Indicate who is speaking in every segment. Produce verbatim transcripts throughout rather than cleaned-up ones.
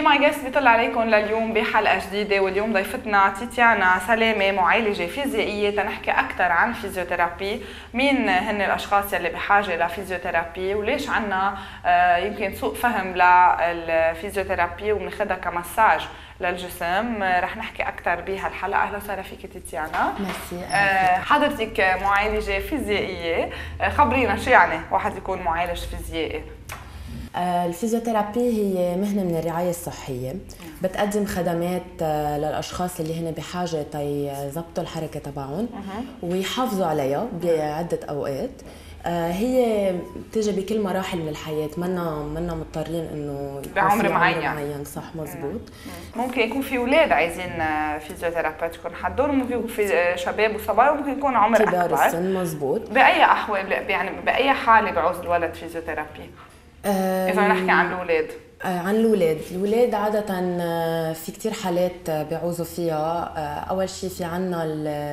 Speaker 1: ماي جيست بيطلع عليكم لليوم بحلقه جديده، واليوم ضيفتنا تيتيانا سلامه معالجه فيزيائيه تنحكي اكثر عن الفيزيوثيرابي. مين هن الاشخاص يلي بحاجه لفيزيوثيرابي وليش عنا يمكن سوء فهم للفيزيوثيرابي وبناخذها كمساج للجسم. رح نحكي اكثر بهالحلقه. اهلا وسهلا فيك تيتيانا.
Speaker 2: ميرسي.
Speaker 1: حضرتك معالجه فيزيائيه، خبرينا شو يعني واحد يكون معالج فيزيائي؟
Speaker 2: الفيزيوثيرابي هي مهنة من الرعاية الصحية، بتقدم خدمات للأشخاص اللي هن بحاجة يضبطوا الحركة تبعهم ويحافظوا عليها بعدة أوقات. هي بتيجي بكل مراحل من الحياة، منا منا مضطرين إنه
Speaker 1: بعمر معين.
Speaker 2: معين. صح، مزبوط.
Speaker 1: ممكن يكون في أولاد عايزين فيزيوثيرابيست يكون حدهم، ممكن يكون في شباب وصبايا، وممكن يكون عمر أكبر.
Speaker 2: كبار السن، مزبوط.
Speaker 1: بأي أحوال يعني بأي حالة بعوز الولد فيزيوثيرابي؟ إذا نحكي عن الأولاد.
Speaker 2: عن الأولاد، الأولاد عادة في كتير حالات بيعوزوا فيها. أول شيء في عنا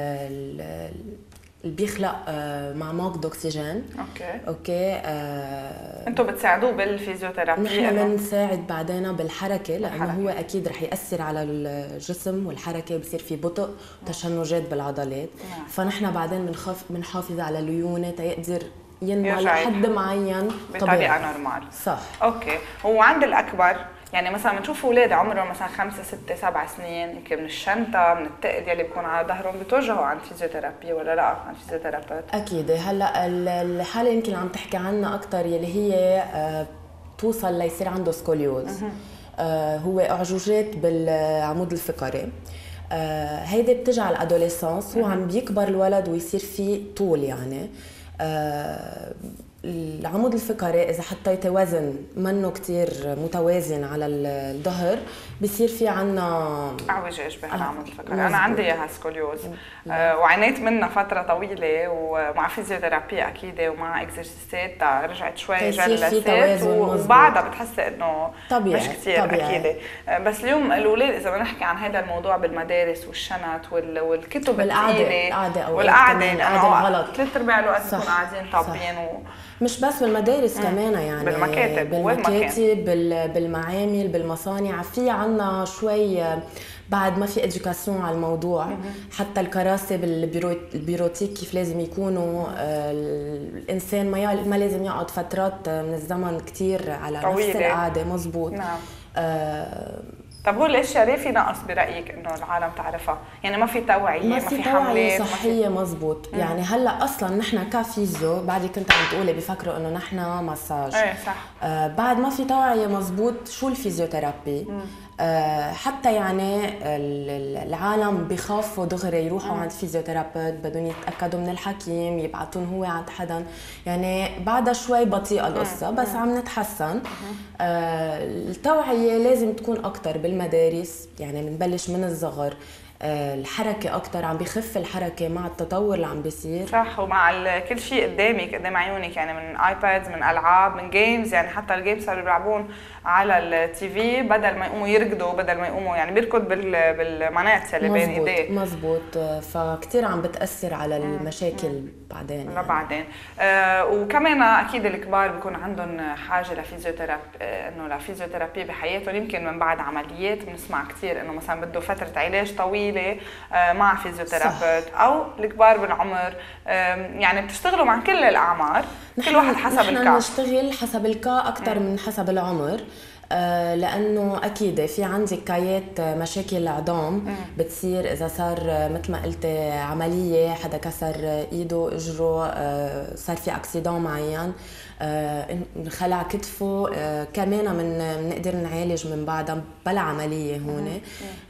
Speaker 2: اللي بيخلق مع نقص أكسجين.
Speaker 1: أوكي.
Speaker 2: أوكي. آه
Speaker 1: أنتوا بتساعدوه بالفيزيوثيرابي؟
Speaker 2: نحن بنساعد بعدين بالحركة، لأنه الحركة. هو أكيد رح يأثر على الجسم والحركة، بصير في بطء وتشنجات بالعضلات. نعم. فنحن بعدين بنخاف بنحافظ على الليونة تيقدر ينمو لحد معين
Speaker 1: بطريقه نورمال.
Speaker 2: صح.
Speaker 1: اوكي. وعند الاكبر يعني مثلا بنشوف اولاد عمرهم مثلا خمسة ستة سبع سنين، يمكن من الشنطه من التقد يلي بيكون على ظهرهم بتوجهوا عن فيزيوثيرابي ولا لا عن فيزيوثيرابيست؟
Speaker 2: اكيد. هلا الحاله يمكن عم تحكي عنها اكثر يلي هي توصل ليصير عنده سكوليوز. هو اعجوجات بالعمود الفقري. هيدي بتجي على الادوليسانس، هو عم بيكبر الولد ويصير فيه طول يعني. آه العمود الفقري إذا حتى يتوازن منه كتير متوازن على الظهر بصير في عنا
Speaker 1: اعوجاج بهالعمود الفقري. انا عندي اياها سكوليوز، آه وعانيت منها فتره طويله، ومع فيزيوثيرابي اكيد ومع اكسرسيسات رجعت شوي جلسات، وبعدها بتحسي انه مش كثير اكيد. آه بس اليوم الاولاد اذا بدنا نحكي عن هذا الموضوع بالمدارس والشنط والكتب الثقيله والقعده
Speaker 2: الغلط،
Speaker 1: ثلاث ارباع الوقت بنكون قاعدين طابين،
Speaker 2: مش بس بالمدارس مم. كمان يعني
Speaker 1: بالمكاتب
Speaker 2: بالمكاتب بالمعامل بالمصانع. في عنا شوي بعد ما في اديوكاسيون على الموضوع. مم. حتى الكراسي بالبيروتيك كيف لازم يكونوا. آه الانسان ما ما لازم يقعد فترات من الزمن كتير على طويلة. نفس القعده. مزبوط.
Speaker 1: نعم.
Speaker 2: آه
Speaker 1: طب هو الاشياء ليه في نقص برايك انه العالم تعرفها؟ يعني ما في توعيه،
Speaker 2: ما
Speaker 1: ما
Speaker 2: في,
Speaker 1: في
Speaker 2: توعيه صحيه. مزبوط. يعني هلا اصلا نحن كفيزيو بعد كنت عم تقولي بفكروا انه نحن مساج.
Speaker 1: ايه صح.
Speaker 2: آه بعد ما في توعيه. مزبوط. شو الفيزيوثيرابي؟ آه حتى يعني العالم بخافوا دغري يروحوا عند فيزيوثيرابيست، بدهم يتاكدوا من الحكيم يبعثون هو عند حدا. يعني بعدها شوي بطيئه القصه، بس عم نتحسن. آه التوعيه لازم تكون اكثر بالمدارس، يعني بنبلش من الصغر. الحركة أكتر، عم بخف الحركة مع التطور اللي عم بيصير.
Speaker 1: صح. ومع كل شيء قدامك قدام عيونك، يعني من ايبادز من ألعاب من جيمز، يعني حتى الجيمز صاروا بيلعبون على التي في بدل ما يقوموا يركضوا، بدل ما يقوموا يعني بيركض بالمنات اللي بين ايديه.
Speaker 2: مزبوط. فكتير عم بتأثر على المشاكل مم. بعدين يعني.
Speaker 1: بعدين آه وكمان اكيد الكبار بيكون عندهم حاجه لفيزيوثيرابي، انه لفيزيوثيرابي بحياتهم، يمكن من بعد عمليات بنسمع كثير انه مثلا بده فتره علاج طويله آه مع فيزيوثيرابيست، او الكبار بالعمر. آه يعني بتشتغلوا مع كل الاعمار، كل واحد حسب الكا.
Speaker 2: نحن نشتغل حسب الكا اكثر من حسب العمر. آه لانه اكيد في عندك كايات مشاكل العظام بتصير اذا صار مثل ما قلت عمليه، حدا كسر ايده اجره، آه صار في اكسيدون معين، انخلع آه كتفه، آه كمان من بنقدر نعالج من بعدها بلا عمليه هون.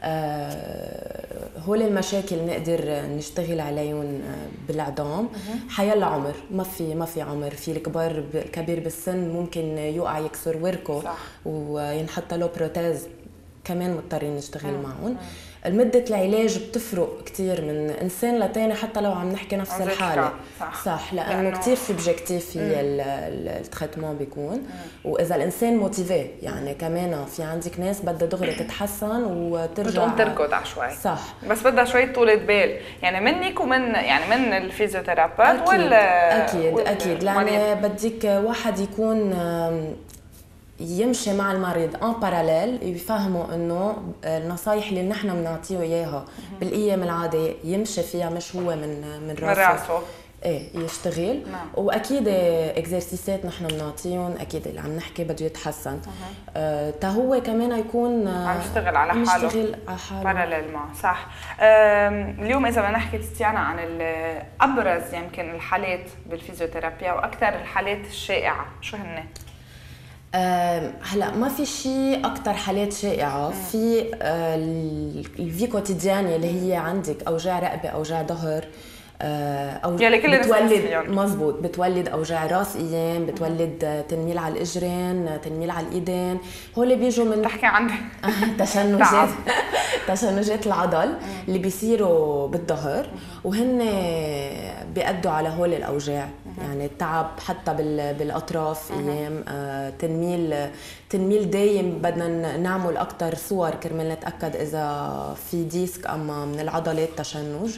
Speaker 2: آه هول المشاكل نقدر نشتغل عليهم بالعظام حيلا عمر. ما في ما في عمر. في الكبار كبير بالسن ممكن يوقع يكسر وركه وينحط له بروتيز، كمان مضطرين نشتغل معهم. المدة العلاج بتفرق كتير من إنسان لتاني، حتى لو عم نحكي نفس الحالة. صح, صح. لأنه, لأنه كتير سبجكتيف هي التريتمون بيكون. مم. وإذا الإنسان موتيفي يعني كمان في عندك ناس بدها دغري تتحسن وترجع
Speaker 1: بتقوم تركض عشوائي.
Speaker 2: صح.
Speaker 1: بس بدها شوية طولة بال، يعني منك ومن يعني من الفيزيوثيرابيست ولا
Speaker 2: أكيد وال أكيد لأن بدك واحد يكون يمشي مع المريض ان باراليل، يفهموا انه النصايح اللي نحن بنعطيه اياها بالايام العاديه يمشي فيها، مش هو من من راسه,
Speaker 1: من راسه.
Speaker 2: ايه يشتغل. نعم. واكيد اكزرسيسات نحن بنعطيهم اكيد اللي عم نحكي بده يتحسن. آه تا هو كمان يكون
Speaker 1: عم يشتغل على حاله،
Speaker 2: عم يشتغل على حاله
Speaker 1: باراليل معه. صح. اليوم اذا بدنا نحكي تيانا عن ابرز يمكن الحالات بالفيزيوثيرابي واكثر الحالات الشائعه، شو هن؟
Speaker 2: أه هلا ما في شيء اكثر حالات شائعه. مم. في أه الفي كوتيديانيه اللي هي عندك اوجاع رقبه، اوجاع ظهر، او بتولد مزبوط بتولد اوجاع راس ايام، بتولد تنميل على الاجرين، تنميل على الايدين. هول بيجوا من
Speaker 1: تحكي عن
Speaker 2: تشنجات تشنجات العضل اللي بيصيروا بالظهر، وهن بيأدوا على هول الاوجاع. يعني التعب حتى بالاطراف ايام، تنميل تنميل دايم. بدنا نعمل اكثر صور كرمال نتاكد اذا في ديسك اما من العضلات تشنج.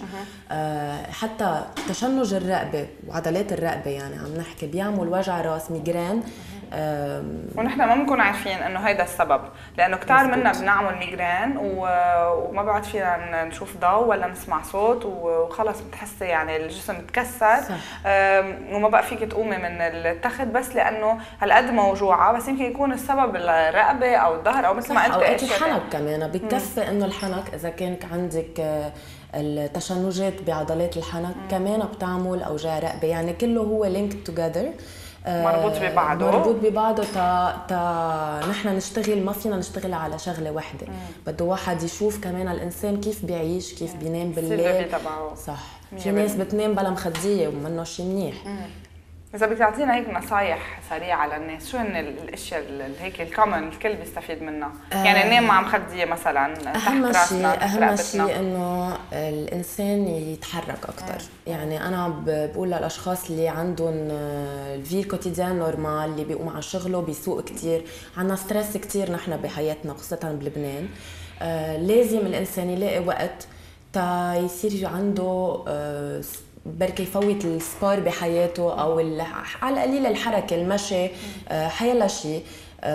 Speaker 2: حتى تشنج الرقبه وعضلات الرقبه يعني عم نحكي بيعمل وجع راس، ميغرين.
Speaker 1: ونحن ما بنكون عارفين انه هيدا السبب، لانه كتار منا بنعمل ميغرين وما بعد فينا نشوف ضوء ولا نسمع صوت وخلص بتحسي يعني الجسم تكسر. وما بقى فيك تقومي من التخت بس لانه هالقد موجوعه، بس يمكن يكون السبب الرقبه او الظهر او مثل ما قلت
Speaker 2: اوقات الحنك كمان. بكفي انه الحنك اذا كان عندك التشنجات بعضلات الحنك مم. كمان بتعمل اوجاع رقبه. يعني كله هو لينك توجذر،
Speaker 1: مربوط ببعضه
Speaker 2: مربوط ببعضه. تا تا نحن نشتغل، ما فينا نشتغل على شغله واحده. بده واحد يشوف كمان الانسان كيف بيعيش، كيف بينام بالليل. صح. في ناس بتنام بلا مخديه ومنه شيء منيح. مم.
Speaker 1: إذا بدك تعطينا هيك نصايح سريعة للناس، شو هن الأشياء اللي هيك الكومن الكل بيستفيد منها؟ آه يعني ننام مع مخدية مثلا
Speaker 2: أهم تحت راسنا. أهم شيء إنه الإنسان يتحرك أكتر. آه. يعني أنا بقول للأشخاص اللي عندهم الفي كوتيديان نورمال، اللي بيقوم على شغله بيسوق كتير، عنا ستريس كتير نحن بحياتنا خاصة بلبنان. آه لازم الإنسان يلاقي وقت تا يصير عنده آه بركي يفوت السبار بحياته، او على القليل الحركه، المشي، حيلا شيء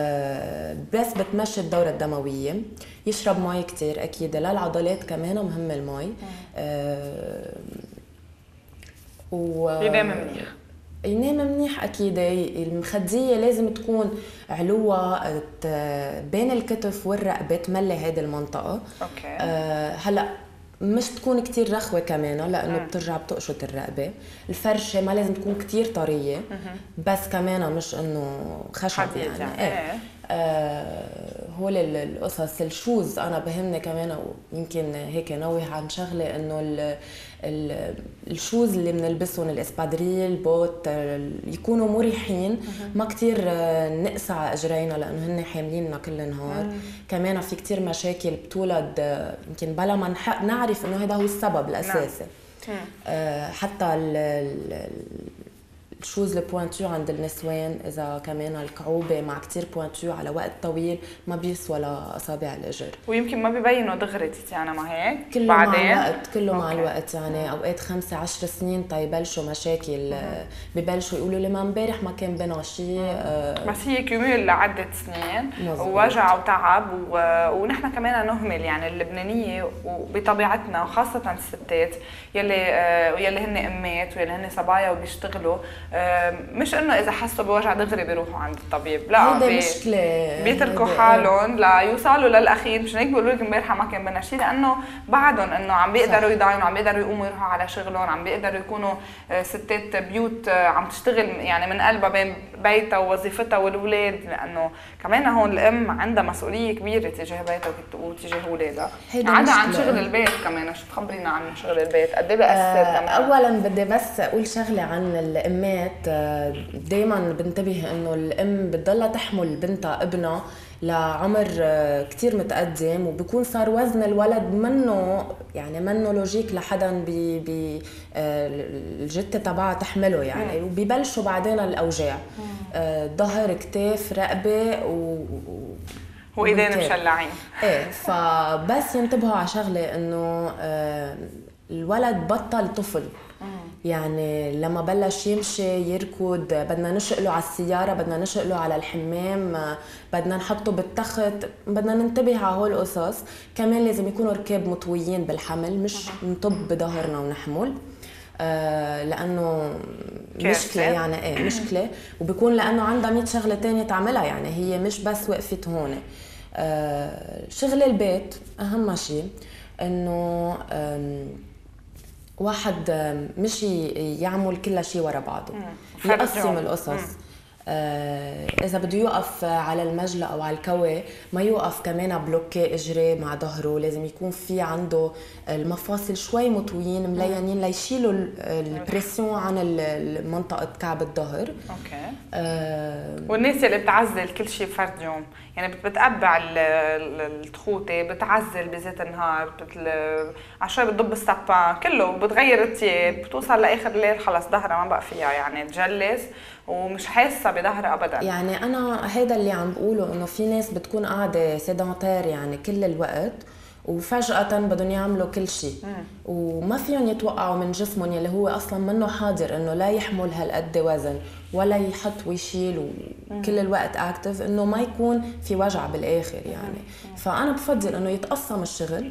Speaker 2: بس بتمشي الدوره الدمويه. يشرب مي كتير اكيد، للعضلات كمان مهم المي.
Speaker 1: و ينام منيح،
Speaker 2: ينام منيح اكيد. المخديه لازم تكون علوها بين الكتف والرقبه، تملي هذه المنطقه.
Speaker 1: اوكي.
Speaker 2: هلا مش تكون كتير رخوة كمان لأنه بترجع بتقشط الرقبة. الفرشة ما لازم تكون كتير طرية، بس كمان مش إنه خشب يعني. يعني. ايه آه هول القصص. الشوز أنا بهمني كمان، ويمكن هيك نوه عن شغلة إنه ال ال الشوز اللي بنلبسهم، الاسبادريل، بوت، يكونوا مريحين، ما كتير نقسى اجرينا لانه هن حامليننا كل النهار. مم. كمان في كتير مشاكل بتولد يمكن بلا ما نعرف انه هذا هو السبب الاساسي. نعم. آه حتى ال الشوز البوانتو عند النسوان، اذا كمان الكعوبه مع كتير بوانتو على وقت طويل ما بيسوى لاصابع الاجر،
Speaker 1: ويمكن ما ببينوا دغري تيانا. ما هيك
Speaker 2: كله بعدين مع الوقت، كله أوكي. مع الوقت يعني اوقات خمسة عشر سنين طيبلشوا مشاكل. مم. ببلشوا يقولوا لي ما امبارح ما كان بينا شيء. آه
Speaker 1: بس هي كميل لعده سنين ووجع وتعب و... ونحن كمان نهمل يعني اللبنانيه وبطبيعتنا، وخاصه الستات يلي آه يلي هن امات ويلي هن صبايا وبيشتغلوا. مش انه اذا حسوا بوجع دغري بيروحوا عند الطبيب، لا
Speaker 2: هيدا مشكله،
Speaker 1: بيتركوا حالهم ليوصلوا للاخير. مش هيك بيقولوا لك امبارحه ما كان بنا شيء، لانه بعدهم انه عم بيقدروا يضاينوا، عم بيقدروا يقوموا يروحوا على شغلهم، عم بيقدروا يكونوا ستات بيوت عم تشتغل يعني من قلبها بين بيتها ووظيفتها والاولاد، لانه كمان هون الام عندها مسؤوليه كبيره تجاه بيتها وتجاه اولادها، عدا عن شغل البيت كمان. شو تخبرينا عن شغل البيت؟ قد ايه بأثر كمان؟
Speaker 2: اولا بدي بس اقول شغله عن الامات. دايما بنتبه انه الام بتضلها تحمل بنتها ابنها لعمر كتير متقدم، وبيكون صار وزن الولد منه يعني منه لوجيك لحدا بي بي الجته تبعها تحمله يعني. وبيبلشوا بعدين الاوجاع، ظهر، كتاف، رقبه و
Speaker 1: وايدين مشلعين.
Speaker 2: ايه فبس ينتبهوا على شغله انه الولد بطل طفل. يعني لما بلش يمشي يركض بدنا نشقله على السيارة، بدنا نشقله على الحمام، بدنا نحطه بالتخت، بدنا ننتبه على هول القصص. كمان لازم يكونوا ركاب مطويين بالحمل، مش نطب بظهرنا ونحمل. آه لانه مشكله يعني ايه مشكله، وبكون لانه عندها مية شغله تانية تعملها، يعني هي مش بس وقفت هون. آه شغل البيت اهم شيء، انه واحد مش يعمل كل شيء ورا بعضه، يقسم القصص. آه اذا بده يوقف على المجلة او على الكوي ما يوقف كمان بلوكي اجري مع ظهره، لازم يكون في عنده المفاصل شوي مطويين مليانين ليشيلوا البريسيون عن منطقة كعب الظهر.
Speaker 1: اوكي.
Speaker 2: آه
Speaker 1: والناس اللي بتعزل كل شيء فرد يوم، يعني بتقبع التخوته، بتعزل بزيت النهار، على شوي بتضب السبان كله، بتغير الثياب، بتوصل لاخر الليل خلص ظهرها ما بقى فيها يعني تجلس ومش حاسه بظهرها ابدا.
Speaker 2: يعني انا هذا اللي عم بقوله، انه في ناس بتكون قاعده سيدانتير يعني كل الوقت، وفجأة بدهم يعملوا كل شيء وما فيهم يتوقعوا من جسمهم يلي هو اصلا منه حاضر انه لا يحمل هالقد وزن ولا يحط ويشيل وكل الوقت اكتف، انه ما يكون في وجع بالاخر يعني. فانا بفضل انه يتقسم الشغل.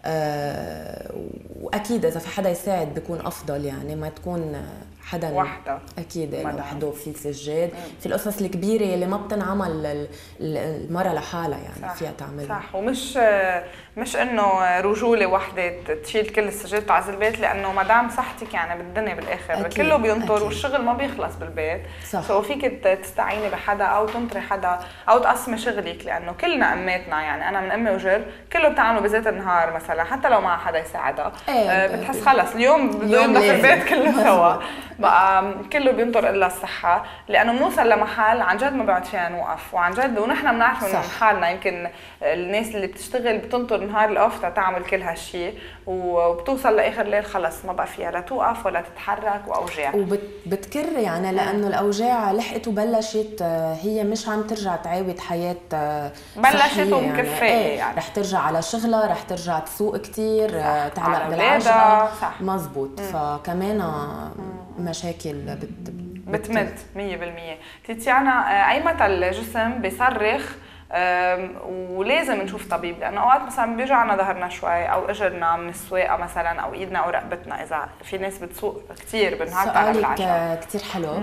Speaker 2: أه واكيد اذا في حدا يساعد بيكون افضل، يعني ما تكون حدا
Speaker 1: وحده
Speaker 2: اكيد لوحده في سجاد، في القصص الكبيره اللي ما بتنعمل المراه لحالها يعني صح فيها تعملها
Speaker 1: صح. ومش مش انه رجوله وحده تشيل كل السجاد وتعزل البيت، لانه ما دام صحتك يعني بالدنيا بالاخر أكيد. كله بينطر أكيد. والشغل ما بيخلص بالبيت صح. سو فيك تستعيني بحدا او تنطري حدا او تقسمي شغلك، لانه كلنا اماتنا يعني انا من امي وجد كله بتعملوا بذات النهار مثلا حتى لو ما حدا يساعدها. أه بتحس خلص اليوم بده ينضف البيت كله سوا بقى كله بينطر الا الصحه، لانه بنوصل لمحل عن جد ما بعد فينا نوقف، وعن جد ونحن بنعرف من حالنا يمكن الناس اللي بتشتغل بتنطر نهار الاوف تعمل كل هالشيء، وبتوصل لاخر الليل خلص ما بقى فيها لا توقف ولا تتحرك واوجاع
Speaker 2: وبتكر يعني، لانه الاوجاع لحقت وبلشت هي مش عم ترجع تعاود حياه
Speaker 1: بلشت ومكفيه يعني,
Speaker 2: ايه يعني رح ترجع على شغلها، رح ترجع تسوق كثير، تعلق بالعجله مزبوط. فكمان مشاكل بت
Speaker 1: بتمد مية بالمية. تيتيانا، ايمتى الجسم بيصرخ ولازم نشوف طبيب؟ لانه اوقات مثلا بيوجعنا ظهرنا شوي او اجرنا من السواقه مثلا او ايدنا او رقبتنا، اذا في ناس بتسوق كثير بالنهار تعب العجله.
Speaker 2: كثير حلو.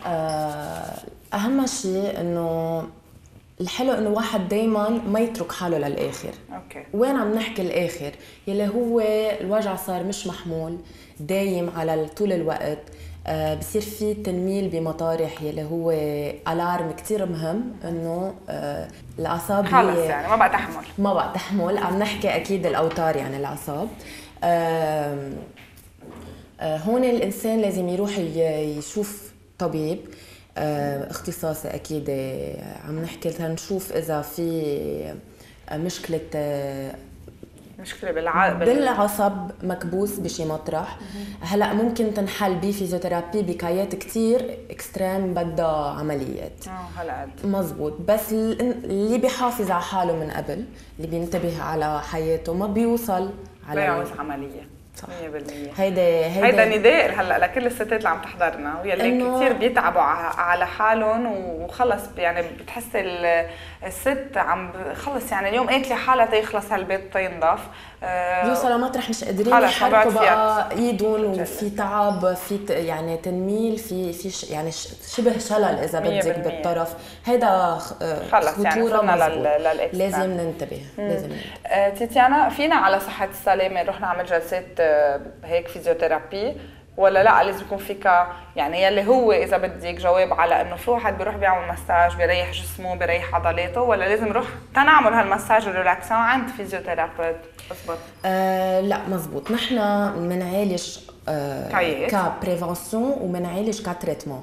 Speaker 2: اهم شيء انه الحلو انه واحد دايما ما يترك حاله للاخر.
Speaker 1: اوكي. وين
Speaker 2: عم نحكي الاخر يلي هو الوجع صار مش محمول دايم على طول الوقت، آه بصير في تنميل بمطارح يلي هو الارم كتير مهم، انه آه الاعصاب
Speaker 1: خلص يعني ما بقى تحمل
Speaker 2: ما بقى تحمل عم نحكي اكيد الاوتار يعني الاعصاب. آه آه هون الانسان لازم يروح يشوف طبيب آه اختصاصي اكيد. عم نحكي لنشوف اذا في مشكله آه
Speaker 1: مشكله بالع...
Speaker 2: بالعصب مكبوس بشي مطرح. هلا ممكن تنحل بفيزيوثيرابي بكايات كتير اكستريم بدها عمليات.
Speaker 1: اه هالقد
Speaker 2: مزبوط. بس اللي بيحافظ على حاله من قبل، اللي بينتبه على حياته ما بيوصل على
Speaker 1: بيعوز عمليه مية بالمية.
Speaker 2: هيدا
Speaker 1: هيدا نداء هلا لكل الستات اللي عم تحضرنا واللي كثير بيتعبوا على حالهم وخلص، يعني بتحس الست عم خلص يعني اليوم قاتله حالها تيخلص هالبيت تينضف،
Speaker 2: يوصلوا مطرح مش قادرين يحركوا بقى ايدهم، وفي تعب، في يعني تنميل، في في يعني شبه شلل اذا بدك بالطرف. هيدا
Speaker 1: خلص يعني وصلنا للاكسترا،
Speaker 2: لازم ننتبه. لازم
Speaker 1: ننتبه. تيتيانا، فينا على صحه السلامه نروح نعمل جلسات هيك فيزيوثيرابي ولا لا لازم يكون فيك يعني يلي هو اذا بدك جواب على انه في واحد بيروح بيعمل مساج بيريح جسمه بيريح عضلاته، ولا لازم نروح تنعمل هالمساج والريلاكسون عند فيزيوثيرابيست؟ مزبوط.
Speaker 2: آه لا مزبوط. نحن بنعالج آه كبريفنسيون وبنعالج كتريتمون.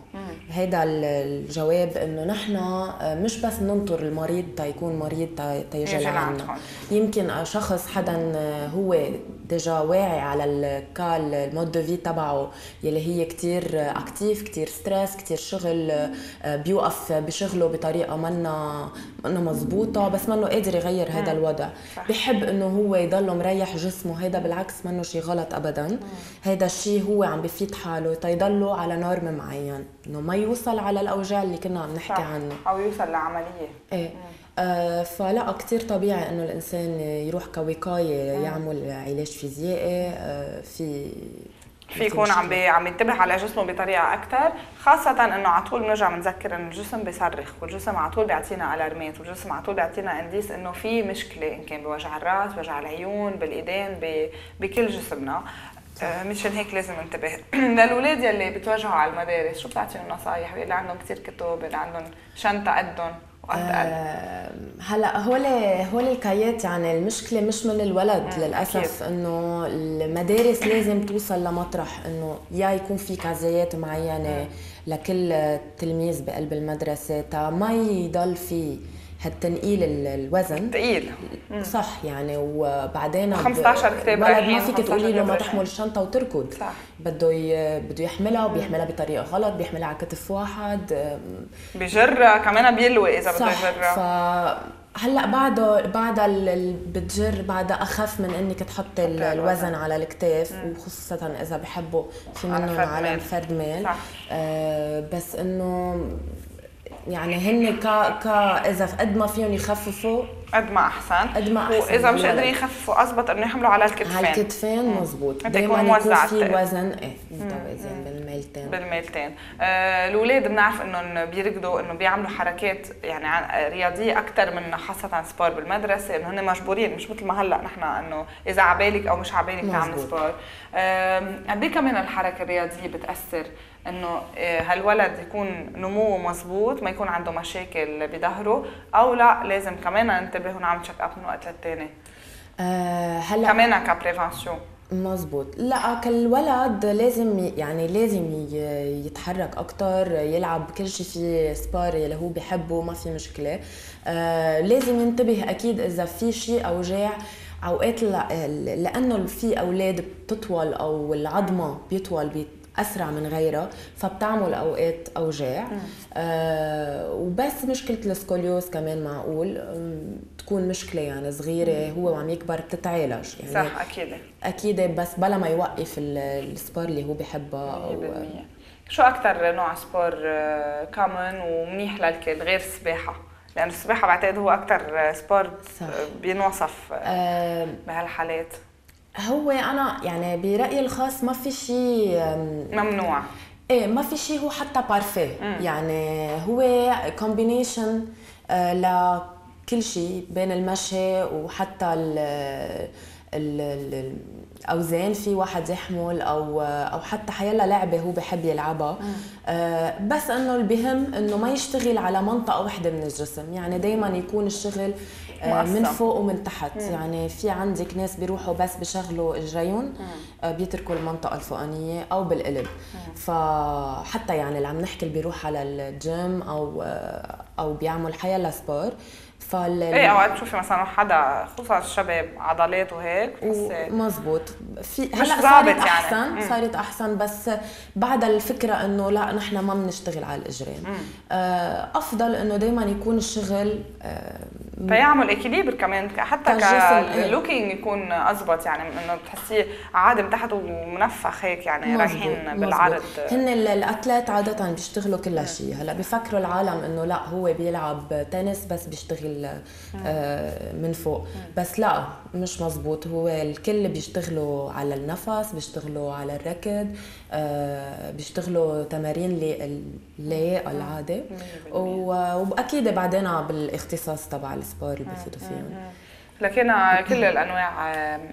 Speaker 2: هيدا الجواب انه نحن مش بس ننطر المريض تيكون مريض تيجي لعنا. يمكن شخص حدا هو ديجا واعي على الكال المود دو في تبعه يلي هي كتير اكتيف، كتير ستريس، كتير شغل، بيوقف بشغله بطريقه منا منا مزبوطه، بس منه قادر يغير هذا الوضع. بحب انه هو يضله مريح جسمه، هيدا بالعكس منه شيء غلط ابدا. هيدا الشيء هو عم بفيد حاله تيضله على نورم معين، انه ما يوصل على الاوجاع اللي كنا عم نحكي عنه
Speaker 1: او يوصل لعمليه.
Speaker 2: ايه آه فلا كتير طبيعي انه الانسان يروح كوقايه يعمل علاج فيزيائي. آه في
Speaker 1: في يكون عم بي عم ينتبه على جسمه بطريقه اكثر، خاصه انه على طول بنرجع بنذكر انه الجسم بيصرخ، والجسم على طول بيعطينا الارمات، والجسم على طول بيعطينا انديس انه في مشكله، ان كان بوجع الراس، بوجع العيون، بالايدين، بكل جسمنا. آه مشان هيك لازم ننتبه. للاولاد يلي بتواجهوا على المدارس شو بتعطيهم نصايح؟ اللي عندهم كثير كتب، اللي عندهم شنطه قدهم
Speaker 2: آه هلا هول هول الكايات، يعني المشكله مش من الولد للاسف، انه المدارس لازم توصل لمطرح انه يا يكون في كازيات معينه لكل تلميذ بقلب المدرسه تا ما يضل في هالتنقيل الوزن
Speaker 1: ثقيل.
Speaker 2: صح يعني. وبعدين
Speaker 1: خمسطعش كتاب
Speaker 2: ولد ما فيك تقولي له ما تحمل الشنطه وتركض،
Speaker 1: صح.
Speaker 2: بده ي... بده يحملها وبيحملها بطريقه غلط، بيحملها على كتف واحد،
Speaker 1: بيجر كمان بيلوي اذا بده يجرها.
Speaker 2: ف هلا بعده بعدها بتجر بعدها اخف من انك تحطي الوزن على الكتاف، وخصوصا اذا بحبوا في منهم على فرد ميل. آه بس انه يعني هن كا كا اذا قد ما فيهم يخففوا
Speaker 1: قد ما احسن،
Speaker 2: قد ما احسن.
Speaker 1: واذا مش قادرين يخففوا اضبط انه يحملوا على الكتفين.
Speaker 2: على الكتفين مزبوط، دائما يكون في وزن ايه متوازن بالميلتين
Speaker 1: بالميلتين. آه الاولاد بنعرف انهم بيركضوا، انه بيعملوا حركات يعني رياضيه اكثر من خاصه سبور بالمدرسه، انه هن مجبورين، مش مثل ما هلا نحن انه اذا عبالك او مش عبالك تعمل سبور. قد ايه كمان الحركه الرياضيه بتاثر انه هالولد يكون نموه مزبوط، ما يكون عنده مشاكل بظهره، او لا لازم كمان ننتبه ونعمل تشيك اب من وقت للتاني؟
Speaker 2: أه هلا
Speaker 1: كمان كبريفانسيون.
Speaker 2: مزبوط. لا كالولد لازم يعني لازم يتحرك اكتر، يلعب كل شيء في سبار اللي هو بحبه، ما في مشكله. أه لازم ينتبه اكيد اذا في شيء اوجاع اوقات، لانه في اولاد بتطول او العظمه بيطول اسرع من غيرها، فبتعمل اوقات اوجاع. آه وبس مشكله السكوليوز كمان معقول تكون مشكله يعني صغيره، هو وعم يكبر بتتعالج يعني.
Speaker 1: صح اكيد
Speaker 2: اكيد، بس بلا ما يوقف السبور اللي هو بحبه. أو
Speaker 1: شو اكثر نوع سبور كومن ومنيح للكل غير السباحه؟ لأن السباحة بعتقد هو أكتر سبور بينوصف أه بهالحالات.
Speaker 2: هو أنا يعني برأيي الخاص ما في شيء
Speaker 1: ممنوع.
Speaker 2: إيه ما في شيء هو حتى بارفيه، يعني هو كومبينيشن آه لكل شيء بين المشي وحتى ال ال الاوزان. في واحد يحمل او او حتى حيلا لعبه هو بحب يلعبها، آه بس انه البهم انه ما يشتغل على منطقه واحده من الجسم، يعني دائما يكون الشغل آه من فوق ومن تحت. مم. يعني في عندك ناس بيروحوا بس بيشغلوا اجريهم، آه بيتركوا المنطقه الفوقانيه او بالقلب. مم. فحتى يعني اللي عم نحكي اللي بيروح على الجيم او آه او بيعمل حيلا سبور،
Speaker 1: فال ايه اوقات بتشوفي مثلا حدا خصوصا الشباب عضلات وهيك
Speaker 2: مزبوط. في هلا صارت احسن يعني. صارت احسن، بس بعد الفكره انه لا نحن ما بنشتغل على الاجرين. آه افضل انه دائما يكون الشغل آه
Speaker 1: فيعمل اكيليبر كمان، حتى كاللوكينج يكون اضبط، يعني انه بتحسيه عادم تحت ومنفخ هيك، يعني رايحين بالعرض.
Speaker 2: هن الاتلات عاده بيشتغلوا كل شيء. هلا بفكروا العالم انه لا هو بيلعب تنس بس بيشتغل آه من فوق، بس لا مش مزبوط. هو الكل بيشتغلوا على النفس، بيشتغلوا على الركض، آه بيشتغلوا تمارين اللياقه العاده، واكيد بعدين بالاختصاص تبع السبور اللي بفوتوا فيهم.
Speaker 1: لكن كل الانواع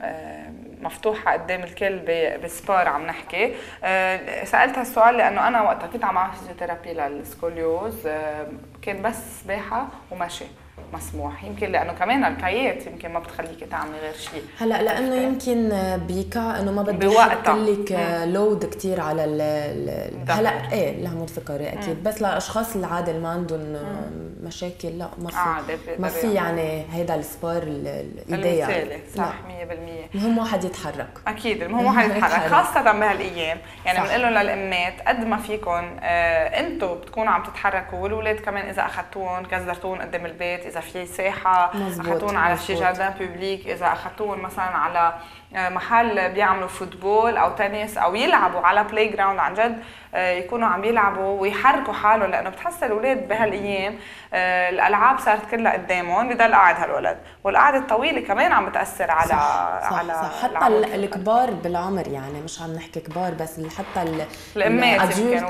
Speaker 1: مفتوحه قدام الكل بالسبور. عم نحكي سالت هالسؤال لانه انا وقتها كنت عم اعمل فيزيوثيرابي للسكوليوز كان بس سباحه ومشي، مسموح؟ يمكن لانه كمان الكايات يمكن ما بتخليكي تعملي غير شيء.
Speaker 2: هلا لانه يمكن بيكا انه ما بدي احط لك لود كثير على ال هلا ايه الهرمون السكري اكيد. مم. بس للاشخاص العادي اللي ما عندهم مشاكل لا ما في آه ما في يعني هيدا السبور الايديال
Speaker 1: صح مية بالمية.
Speaker 2: المهم واحد يتحرك
Speaker 1: اكيد المهم واحد يتحرك خاصه بهالايام. يعني بنقول لهم للامات قد ما فيكم آه انتم بتكونوا عم تتحركوا والاولاد كمان اذا اخذتوهم كزرتوهم قدام البيت، اذا في ساحه اخذتوهم على شي جاردان بوبليك، اذا اخذتوهم مثلا على محل بيعملوا فوتبول او تنس او يلعبوا على بلاي جراوند عن جد يكونوا عم يلعبوا ويحركوا حالهم. لانه بتحس الاولاد بهالايام الالعاب صارت كلها قدامهم بضل قاعد هالولد، والقعده الطويله كمان عم بتاثر على
Speaker 2: صح صح
Speaker 1: على
Speaker 2: صح. حتى الكبار بالعمر يعني مش عم نحكي كبار بس حتى
Speaker 1: الامات يمكن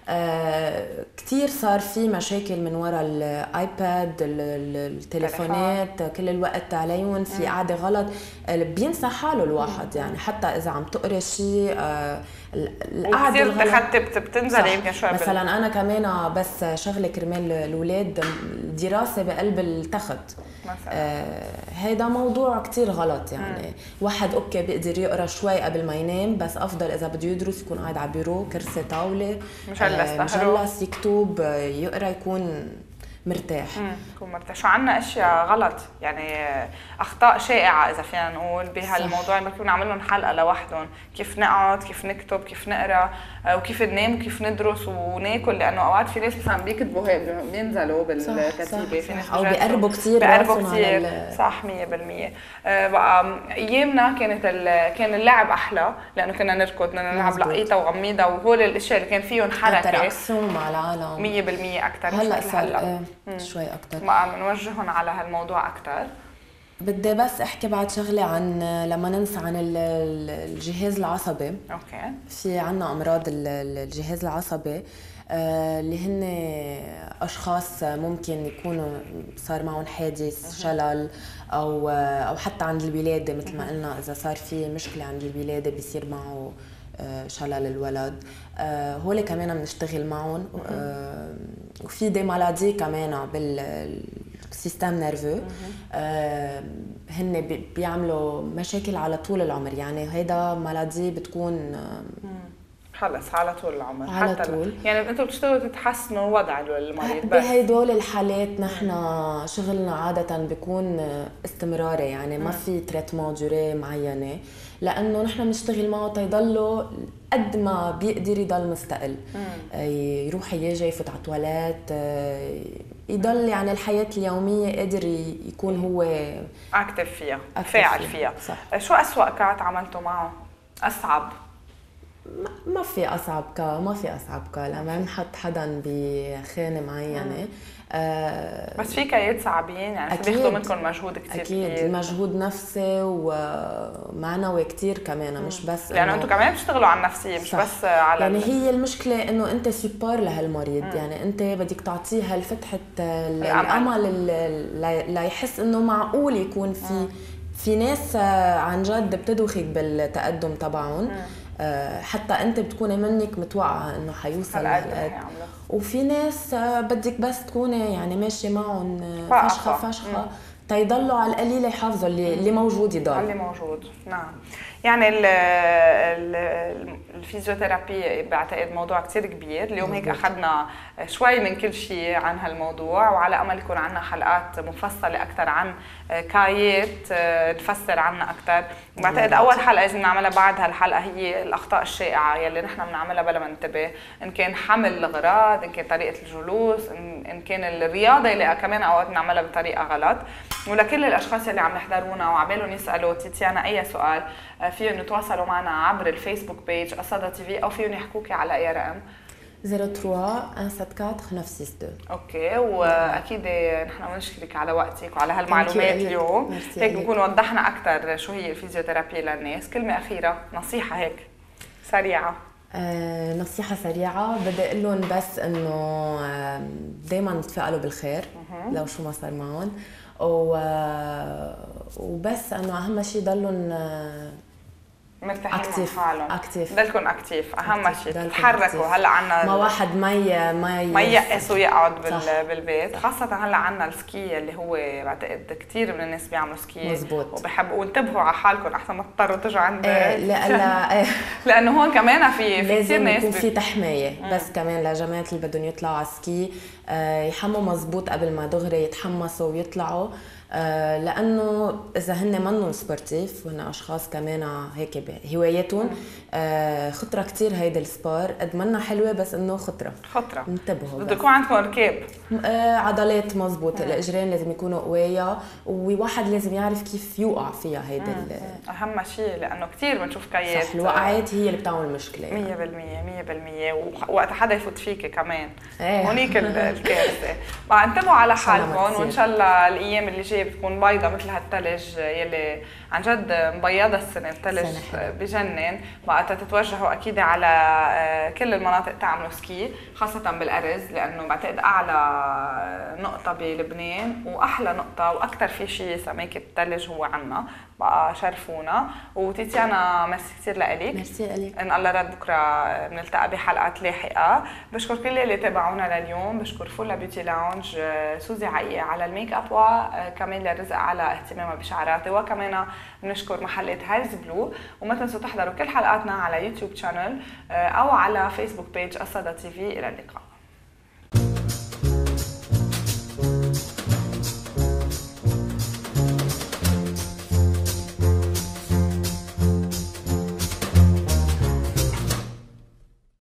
Speaker 2: آه كثير صار في مشاكل من وراء الايباد التليفونات كل الوقت عليهم في قعده غلط بينسى حاله الواحد. يعني حتى اذا عم تقري شيء آه
Speaker 1: القعده الغلط بتنزل يمكن شوي.
Speaker 2: مثلا بال... انا كمان بس شغله كرمال الاولاد الدراسه بقلب التخت آه هيدا موضوع كتير غلط. يعني مم. واحد اوكي بيقدر يقرا شوي قبل ما ينام بس افضل اذا بده يدرس يكون قاعد على بيرو كرسي طاوله مجلس آه مجلس يكتب يقرا يكون مرتاح.
Speaker 1: يكون مرتاح. شو عنا اشياء غلط يعني اخطاء شائعه اذا فينا نقول بهالموضوع اللي كنا نعمل لهم حلقه لوحدهم، كيف نقعد كيف نكتب كيف نقرا وكيف ننام وكيف ندرس وناكل. لانه اوقات في ناس مثلا بيكتبوا هيك بينزلوا بالكتيبه، في ناس
Speaker 2: او بيقربوا كثير
Speaker 1: بيقربوا كثير صح مية بالمية. بقى ايامنا كانت كان اللعب احلى لانه كنا نركض بدنا نلعب لقيطه وغميضه وهول الاشياء اللي كان فيهم حركه
Speaker 2: انتراكسيون مع العالم
Speaker 1: مية بالمية اكثر.
Speaker 2: هلا صار شوي اكثر
Speaker 1: بقى بنوجههم على هالموضوع اكثر.
Speaker 2: بدي بس احكي بعد شغله عن لما ننسى عن الجهاز العصبي.
Speaker 1: اوكي
Speaker 2: في عنا امراض الجهاز العصبي اللي هن اشخاص ممكن يكونوا صار معهم حادث شلل او او حتى عند الولاده مثل ما قلنا اذا صار في مشكله عند الولاده بيصير معه شلل الولد. هول كمان بنشتغل معهم. وفي دي مالادي كمان بالسيستم نيرفو هن بيعملوا مشاكل على طول العمر. يعني هيدا مالادي بتكون
Speaker 1: خلص على طول العمر
Speaker 2: على
Speaker 1: حتى
Speaker 2: طول.
Speaker 1: يعني انتم بتشتغلوا تتحسنوا وضع المريض.
Speaker 2: بس بهدول الحالات نحن شغلنا عاده بيكون استمراري. يعني ما في تريتمون دوري معينه لانه نحن بنشتغل معه تيضله قد ما بيقدر يضل مستقل. مم. يروح يجي يفوت على التواليت يضل يعني الحياه اليوميه قادر يكون هو
Speaker 1: اكتف فيها فاعل فيها. صح. شو أسوأ كات عملتوا معه؟ اصعب؟
Speaker 2: ما في اصعب كا ما في اصعب كا لما نحط حدا بخانه معينه.
Speaker 1: آه بس في كايات صعبين يعني بياخذوا منكم مجهود كثير
Speaker 2: اكيد كتير. مجهود نفسي ومعنوي كثير كمان. مش بس
Speaker 1: يعني انتم كمان بتشتغلوا على النفسيه مش صح. بس على
Speaker 2: يعني هي المشكله انه انت سوبر لهالمريض. مم. يعني انت بدك تعطيه هالفتحه الامل اللي يحس انه معقول يكون في مم. في ناس عن جد بتدوخك بالتقدم تبعهم. حتى انت بتكوني منك متوقعه انه حيوصل لهالقد. وفي ناس بدك بس تكوني يعني ماشيه معهم فشخه فشخه تيضلوا على القليله يحافظوا اللي اللي موجود يضل
Speaker 1: اللي موجود. نعم يعني الفيزيوثيرابي بعتقد موضوع كتير كبير. اليوم هيك أخذنا شوي من كل شيء عن هالموضوع وعلى أمل يكون عنا حلقات مفصلة أكثر عن كايات نفسر عنها أكثر. بعتقد أول حلقة لازم نعملها بعد هالحلقة هي الأخطاء الشائعة يلي نحن بنعملها بلا ما ننتبه، إن كان حمل الأغراض، إن كان طريقة الجلوس، إن كان الرياضة اللي كمان أوقات بنعملها بطريقة غلط. ولكل الأشخاص اللي عم يحضرونا وعبالهم يسألوا تيتيانا أي سؤال فيهم يتواصلوا معنا عبر الفيسبوك بيج أصدى تي في أو فيهم يحكوكي على أي رقم
Speaker 2: صفر ثلاثة واحد سبعة أربعة خمسة ستة اثنين.
Speaker 1: اوكي واكيد نحن بنشكرك على وقتك وعلى هالمعلومات اليوم. هيك بنكون وضحنا اكثر شو هي الفيزيوثيرابي للناس. كلمه اخيره نصيحه هيك سريعه.
Speaker 2: آه نصيحه سريعه بدي اقول لهم بس انه دائما يتفائلوا بالخير لو شو ما صار معهم و... وبس انه اهم شيء ضلهم
Speaker 1: مرتاحين
Speaker 2: أكتيف.
Speaker 1: مع حالهم.
Speaker 2: اكتيف
Speaker 1: ضلكم اكتيف، اهم شيء تتحركوا.
Speaker 2: أكتيف.
Speaker 1: هلا عنا
Speaker 2: ما واحد ما ما
Speaker 1: ما ييأس ويقعد بال...
Speaker 2: صح.
Speaker 1: بالبيت. خاصة هلا عنا السكي اللي هو بعتقد كثير من الناس بيعملوا سكي.
Speaker 2: مزبوط.
Speaker 1: وبحبوا وانتبهوا على حالكم احسن ما تضطروا ترجعوا عند
Speaker 2: إيه لا لا إيه.
Speaker 1: لانه هون كمان في في كثير
Speaker 2: لازم
Speaker 1: ناس
Speaker 2: يكون
Speaker 1: بي...
Speaker 2: في تحمايه. بس كمان لجماعه اللي بدهم يطلعوا على سكي آه يحموا مزبوط قبل ما دغري يتحمسوا ويطلعوا، آه لانه اذا هن منهم سبورتيف وهن اشخاص كمان هيك هواياتهم آه خطره كتير هيدا السبور. قد منا حلوه بس انه خطره
Speaker 1: خطره.
Speaker 2: انتبهوا.
Speaker 1: بده يكون عندكم ركاب
Speaker 2: آه عضلات مزبوط. الاجرين لازم يكونوا قويه وواحد لازم يعرف كيف يوقع فيها هيدا.
Speaker 1: اهم شيء لانه كتير بنشوف كايات
Speaker 2: صح الوقعات هي اللي بتعمل مشكله يعني.
Speaker 1: مية بالمية مية بالمية ووقت حدا يفوت فيك كمان
Speaker 2: ايه.
Speaker 1: هونيك الكارثه. ما انتبهوا على حالكم وان شاء الله الايام اللي جايه بتكون بيضة مثل هالثلج يلي عن جد مبيضه السنه. الثلج بجنن. وقت تتوجهوا اكيد على كل المناطق تعملوا سكي خاصه بالارز لانه بعتقد اعلى نقطه بلبنان واحلى نقطه واكثر في شيء سماكه الثلج هو عنا. بقى شرفونا. وتيتيانا ميرسي كثير لك.
Speaker 2: ميرسي لك.
Speaker 1: ان الله رد بكره بنلتقى بحلقات لاحقه. بشكر كل اللي تابعونا لليوم. بشكر فولا بيوتي لاونج سوزي عقيقه على الميك اب وكمان لرزق على اهتمامها بشعراتي وكمان بنشكر محلات هايرز بلو. وما تنسوا تحضروا كل حلقاتنا على يوتيوب شانل او على فيسبوك بيج قصة تي في. الى اللقاء.